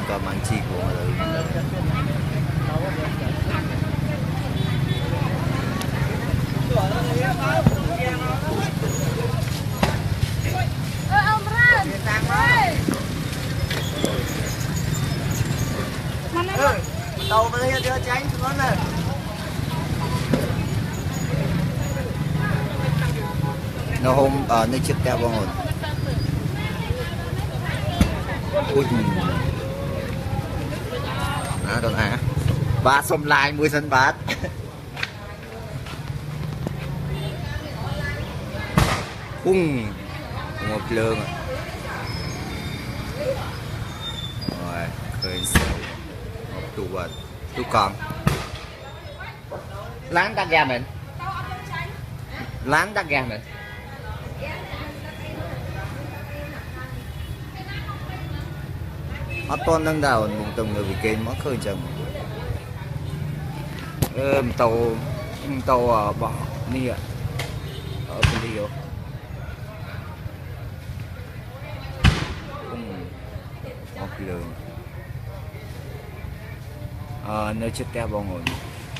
to mang chi của rồi tàu mà đây đưa tránh nó nè nó hôm ở nơi chiếc teo bông hồn ui đó hả ba xông lại 10 cent bát một lương rồi khơi một tụ còn láng tắt ga mình láng tắt ga mình toàn đang đào một tầng người bị kênh mất khơi chừng tàu bỏ đi ạ ở bên đi rồi một lượng nơi chết teo bông rồi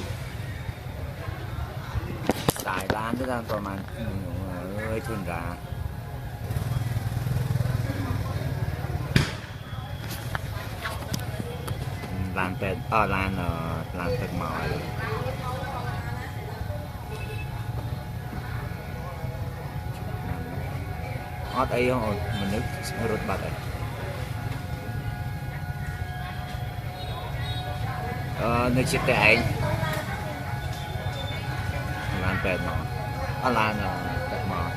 tại lan tới đang toàn màn ơi thun ra lan pet lan pet màu hot ấy rồi mình nước rút bạc ấy nơi chiếc tay anh lan pet màu lan pet màu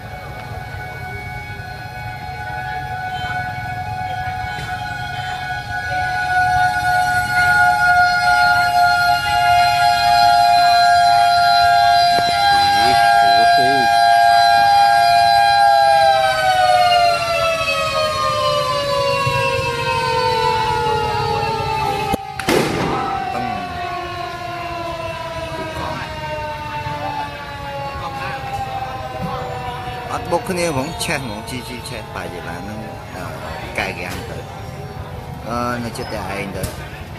bốc cái này mỏng chết mỏng chi chết phải vậy là nó cài cái ăn tới nó chết tại anh đấy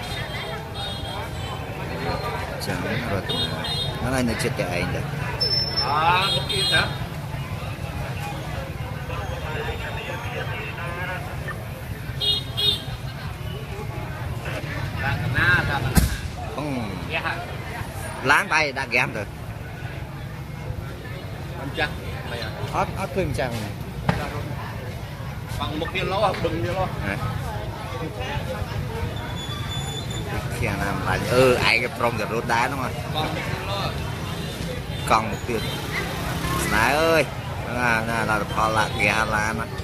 chẳng rồi nó này nó chết tại anh đấy láng bay đã ghém rồi ớt cưng chàng này bằng một cái lỗ bừng như lỗ khi nào lại ai cái prong giờ rốt đá đúng không còn một tiền nãy ơi là phò lạc gà là nó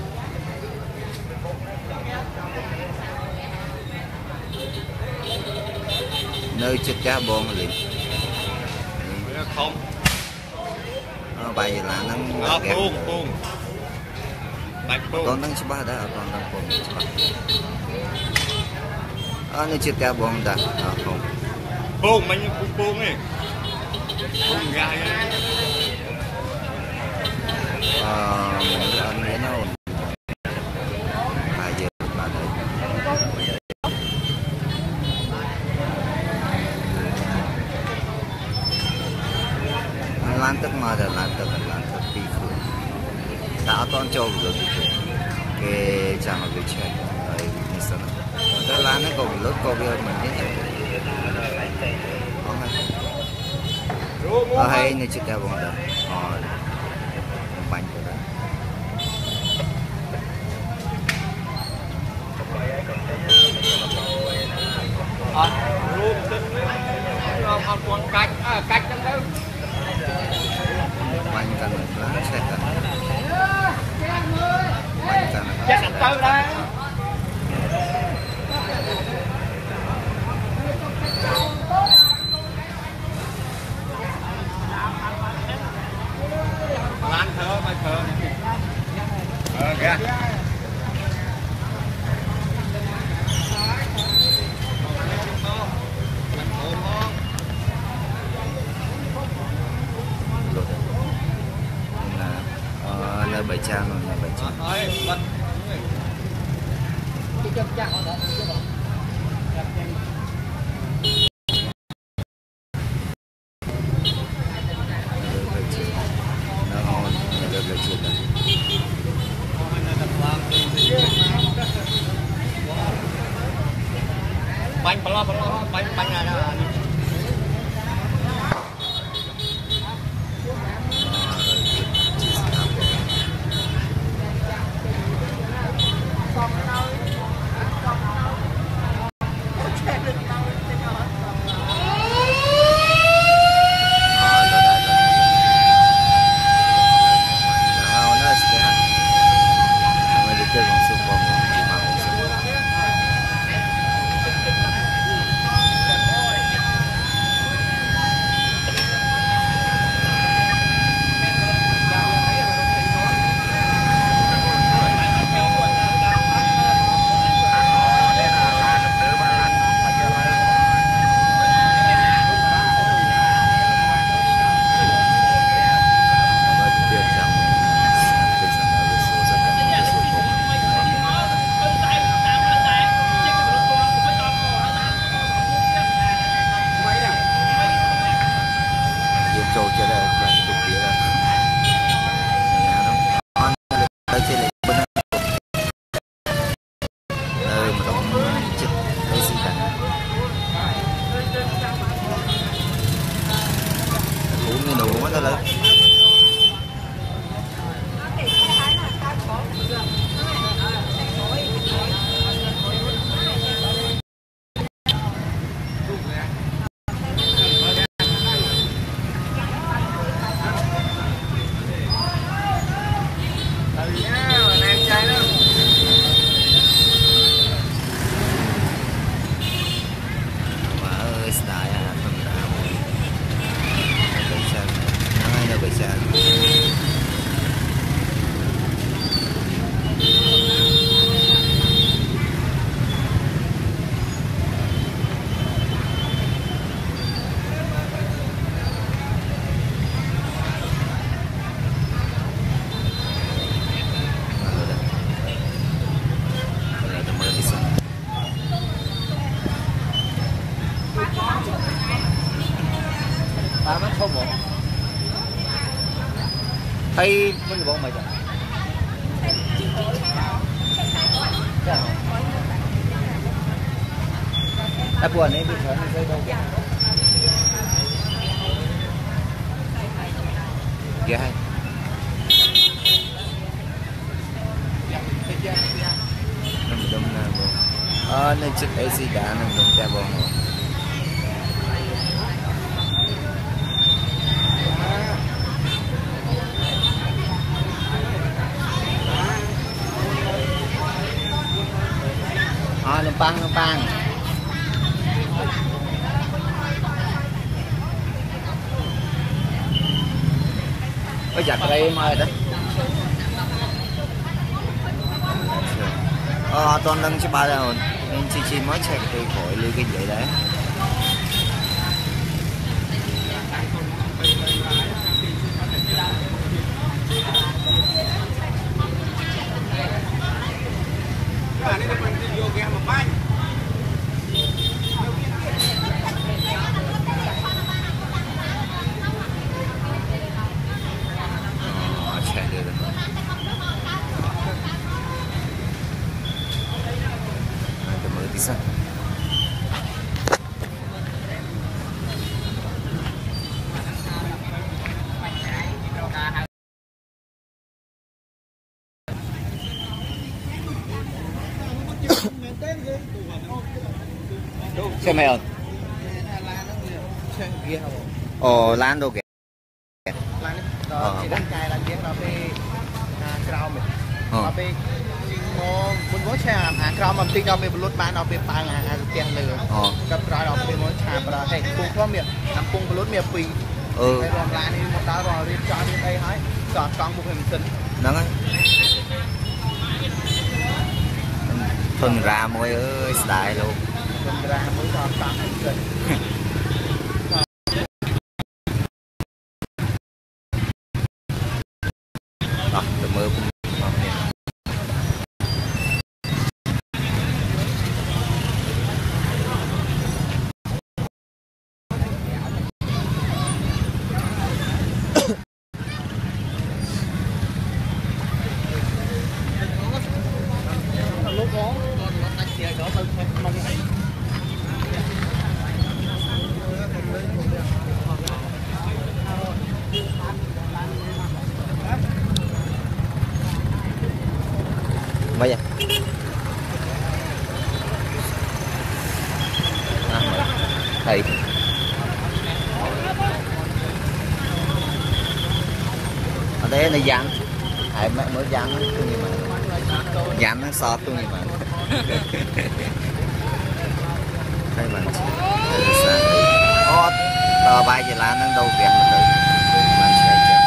nơi chết cá bông gì không bài là nó còn đang chụp ada còn đang chụp nó chết cá bông đã không bông mình bông ấy bông gai mình ăn cái nó bài giờ là đây lan tức mà là lan tức đi khử đã toàn châu rồi cái chàng ở bên trên đấy như sao cái lan nó còn lớn còn bây giờ mình thế này hay này chỉ theo bọn đó bánh của đó cách trong đó bánh cần lá sẽ cần bánh cần chắc là tới đây lan thơ mai thơ kìa nơi bảy trang rồi, nơi bảy trang. bánh bánh này là thấy mình bọn mày đã buồn ấy bị thoát rơi đâu kìa hay nằm đông nè bông nên chích AC đã nằm đông cha bông nông bang có giặt đây mà đó toàn đang cho ba rồi nên chi mới chạy từ khỏi lưu cái vậy đấy xe mày ơi lan đâu kìa chỉ đang cài là tiếng đó về cào mình đó về muốn có xe cào mình tinh đó về lút bán đó về bằng tiền lừaกับรอยđó về muốn chạm vào đây cung có miệng nằm cung lút miệng pì cái rong lá này một đá rồi đi cho đi đây hái chọn con buộc hình sinh đó ấy phần ra môi ơi đại luôn phần ra mới chọn con hình sinh đó tụi mơ vậy thầy ở đây là dán thầy mới dán tôi như mà dán nó so tôi như mà thầy bạn thầy là sao ô tờ bài gì là nó đâu việc mà tới bạn sẽ chạy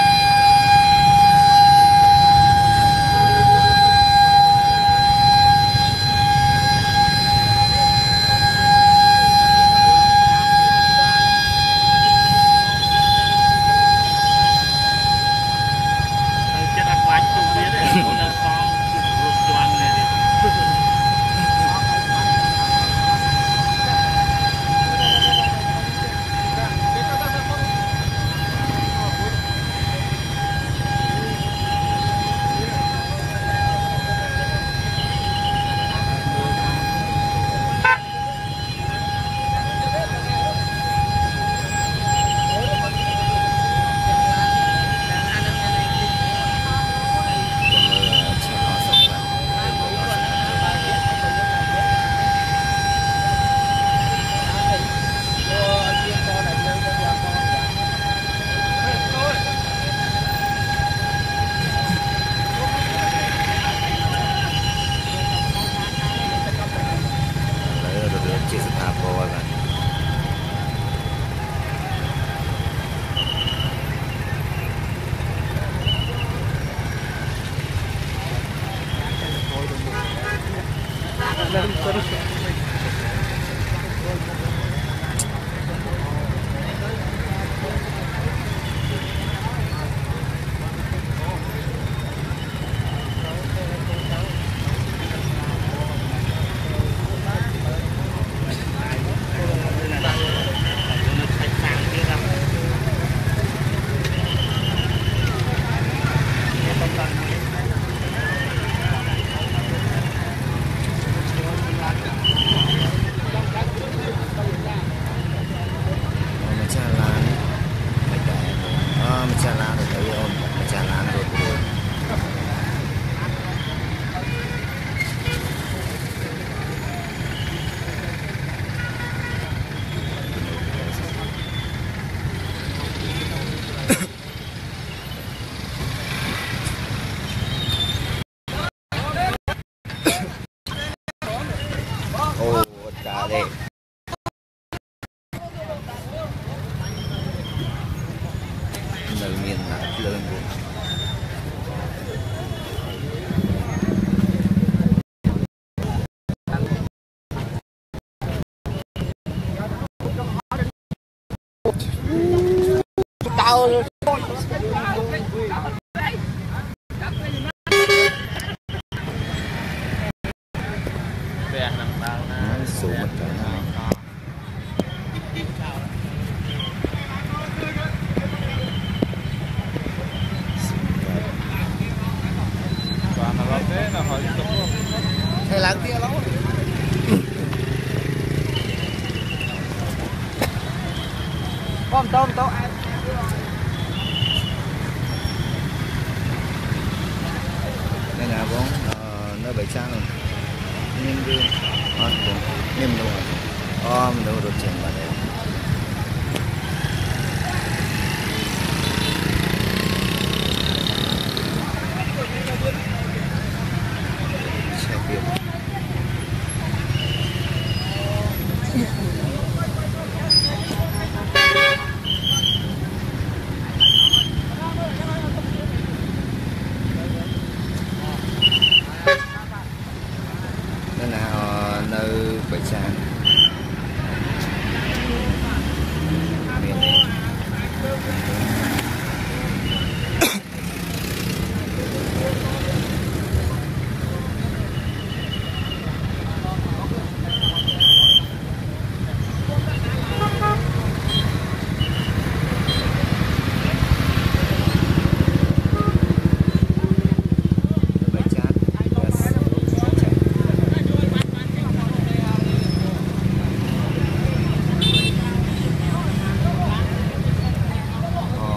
thầy làm kia lắm con tôm tôm đây là bóng nó bị sang rồi nhưng cứ nhưng đâu mình đâu được chuyện mà đây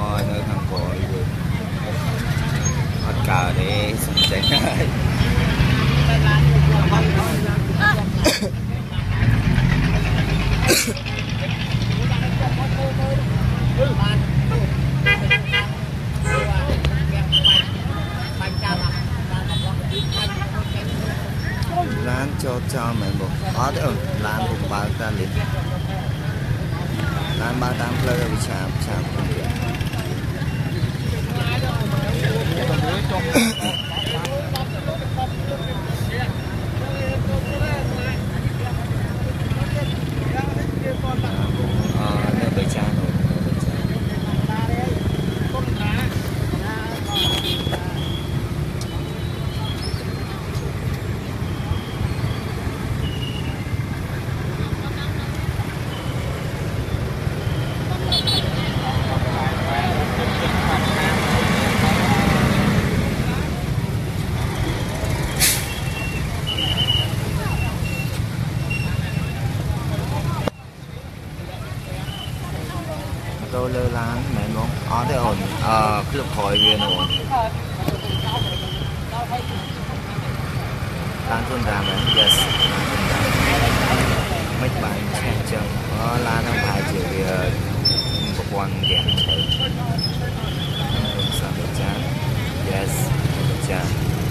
cờ để chạy lán cho mày một ó đấy lán cũng bao ta liền lán bao tám plei bị chạm không được nó bị chạm rồi tôi lơ lán mẹ mong ó thế ổn club khỏi viên ổn lán tuần ra mà yes mấy bạn chen chân lán ông phải chịu một quan gẹn thử sao được chán yes chán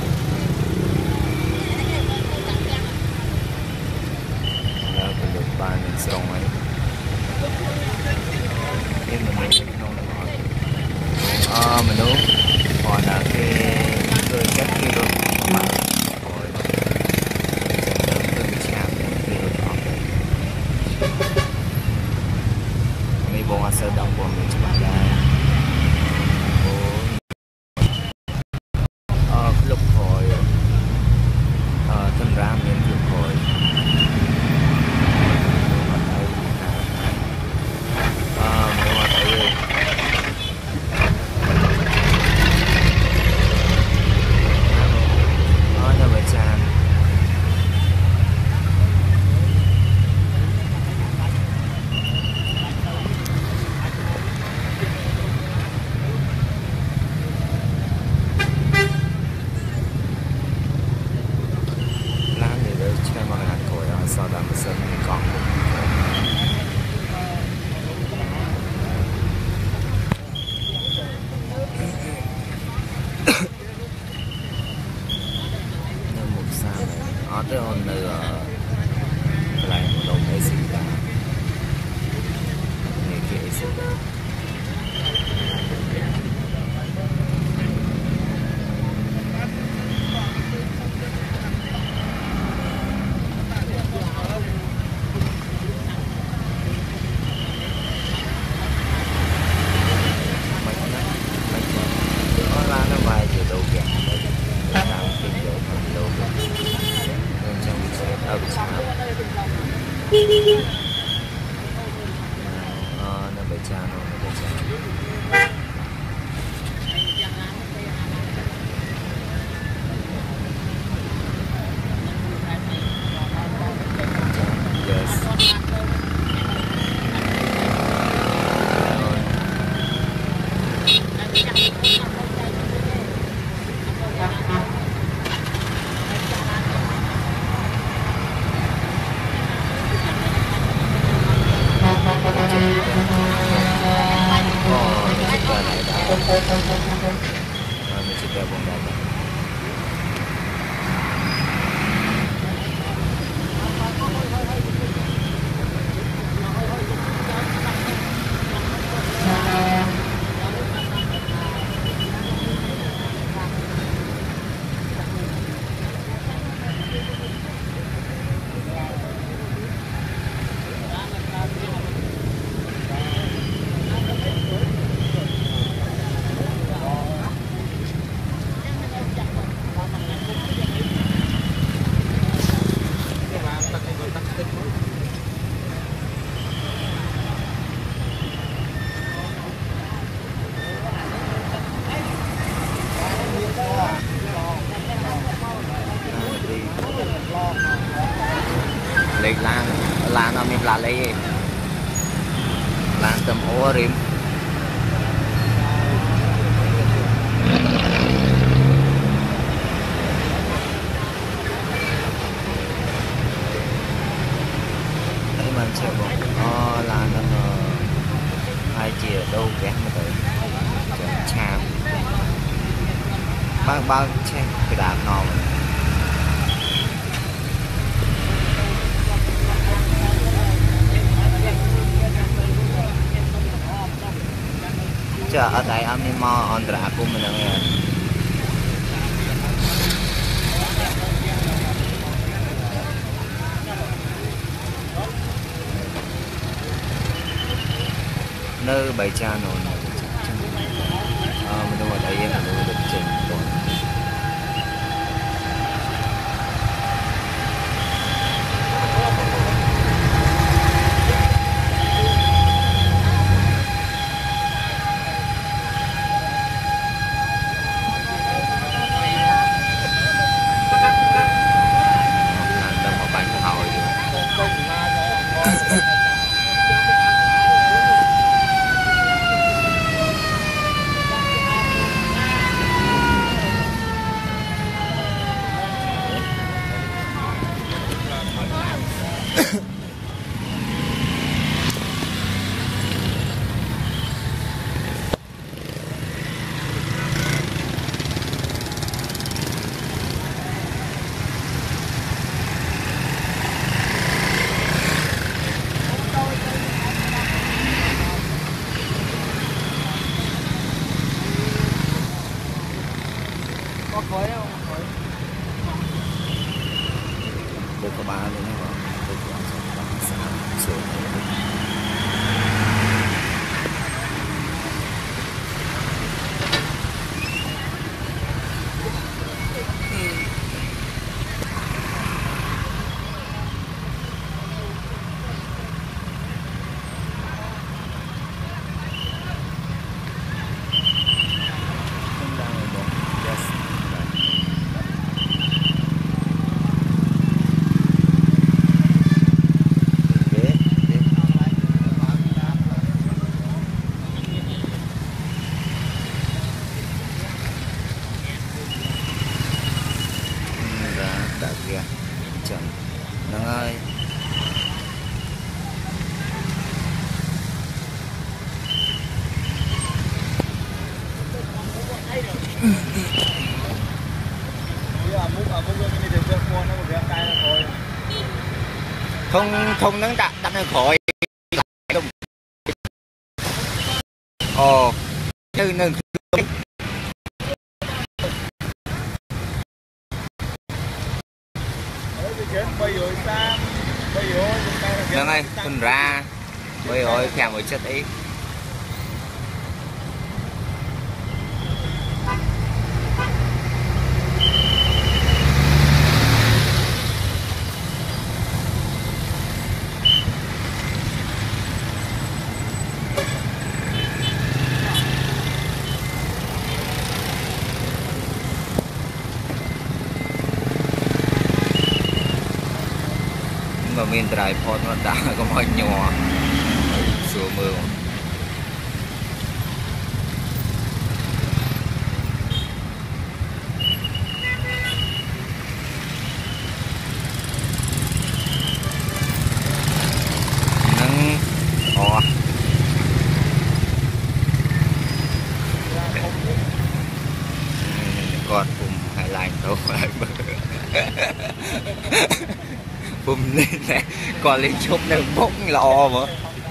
đó cũng được ba mình xong ấy mình đúng còn là cái người chất kia được mà rồi từng chạm kia được mình bông sơ đông của mình các bạn lúc hồi thân ra mình lúc hồi sau đó mình sẽ còn nên một sao này ở tới hôm nay lại một đồng ấy gì cả này kia gì nó bị cha nó bị cha mình sẽ đeo bông đá lấy lan nó mình là lấy lan tầm ô rim đấy mình sẽ bỏ lan nó hai chia đâu ghét mà tới chạm bao che cái đạp nò chợ ở tại âm đi mò on trả của mình nghe nơi bài cha nồi này mình đâu mà thấy là nó được trình rồi được có ba luôn đó được sườn kìa chậm nắng ơi không nắng đặt nó khỏi ồ như nâng nâng ơi con ra bây ơi kèm với chất ấy mà mình tripod nó đã có mọi nhỏ sửa mưa nắng còn cùng hai lành đâu phải bùm lên này còn lên chụp này bốc lò mà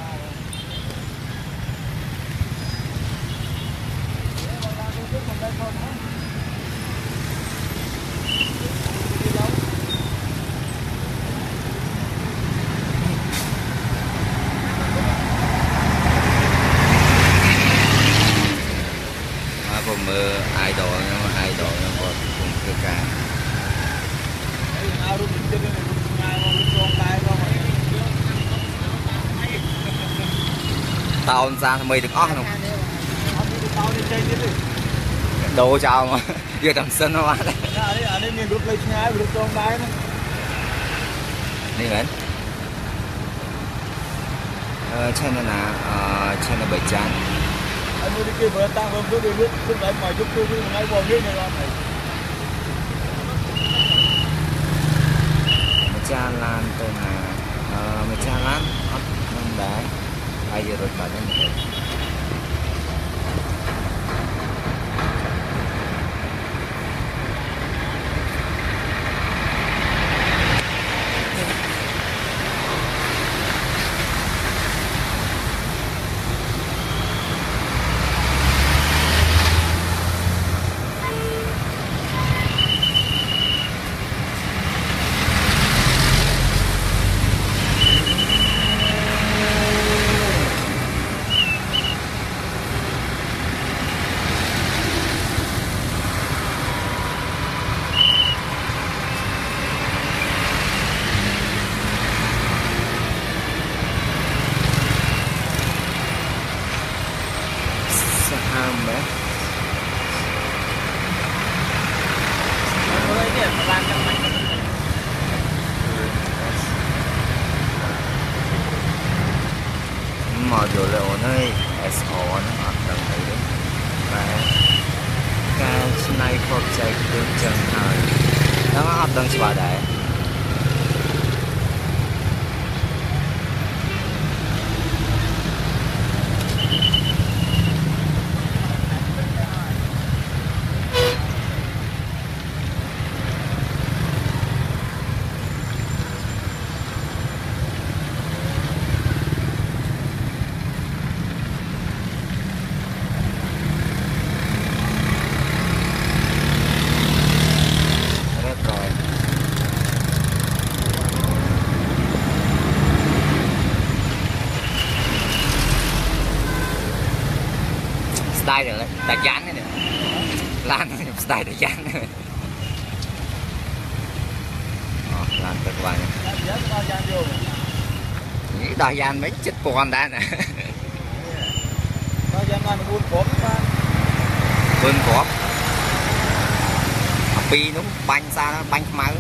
bùm idol nó còn cùng cái cả tao ra mày được óc không đồ chào mà giờ tầm sân nó bán đây mình trên là trên là bảy chán anh đi kia vừa tăng vừa bước đi bước lại ngoài chút tôi ngay bò như này rồi cha lan tên là cha lan năm đá ai giờ rồi cả đấy mà dù là ổn ấy SO nó hoạt động thấy đấy và cái này phục chạy được chân hơi nó hoạt động vào đấy style rồi đặc dán này nè lan style đặc dán này lan tuyệt vời nghĩ đòi dán mấy chết con đã nè vươn cọp pi nó banh xa nó banh máu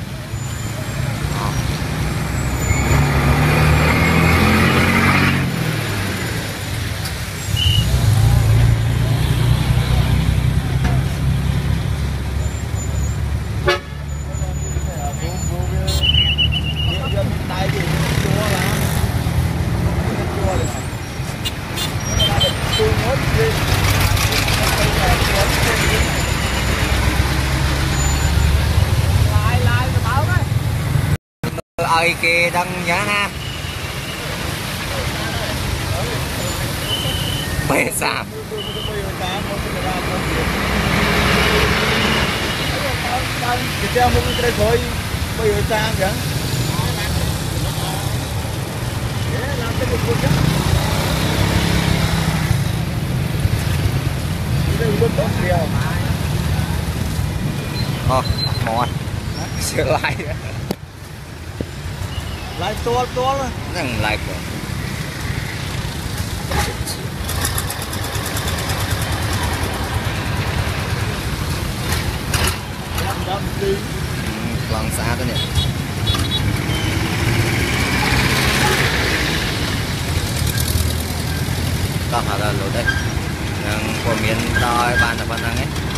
ơi kia đang nhớ ha bê sàm kita mau kita koi bây sang vậy làm cái một chút đây luôn tốt điều mòn sửa lại lại to luôn rằng lại của vâng xa thôi nè đó là lối đây của miền đòi bàn là bàn ấy